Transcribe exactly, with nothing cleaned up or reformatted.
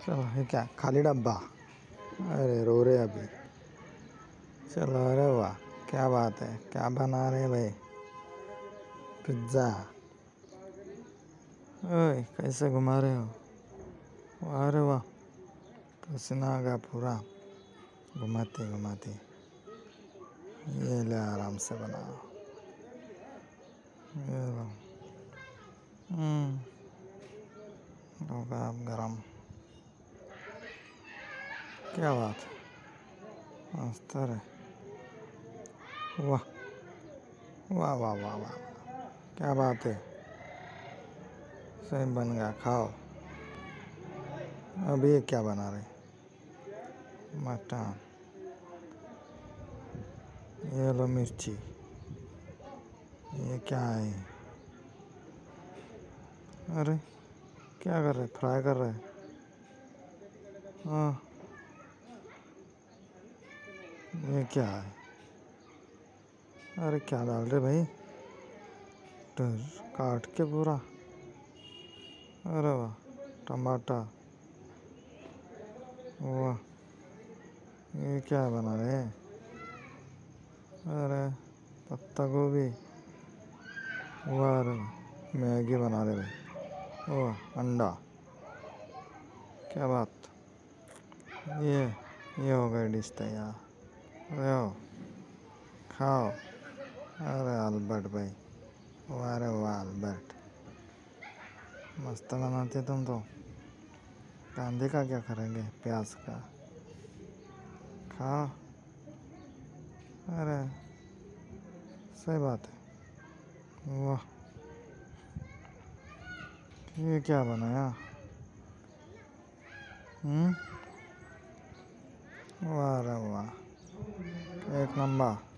चलो ये क्या खाली डब्बा। अरे रो रहे अभी। चलो अरे वाह क्या बात है, क्या बना रहे भाई? पिज्ज़ा। ओए कैसे घुमा रहे हो? वाह अरे वाह, पसीना आ गया पूरा। घुमाते घुमाते ये ले आराम से बनाओ। ये लो। हम्म होगा अब गरम। क्या बात है, मस्त है। वाह वाह वाह वाह वाह, क्या बात है, सही बन गया। खाओ। अभी ये क्या बना रहे? मटन। ये लो मिर्ची। ये क्या है? अरे क्या कर रहे? फ्राई कर रहे? हाँ। ये क्या है? अरे क्या डाल रहे भाई? तो काट के पूरा। अरे वाह, टमाटर। वाह, ये क्या बना रहे हैं? अरे पत्ता गोभी। वाह अरे मैगी बना रहे भाई। वाह अंडा, क्या बात। ये ये हो गई डिश तैयार। लो खाओ। अरे अल्बर्ट भाई, वाह अरे वाह अल्बर्ट, मस्त बनाते तुम तो। कांदे का क्या करेंगे, प्याज का। खाओ। अरे सही बात है। वाह, ये क्या बनाया? हम्म वाह अरे वाह, एक नंबर।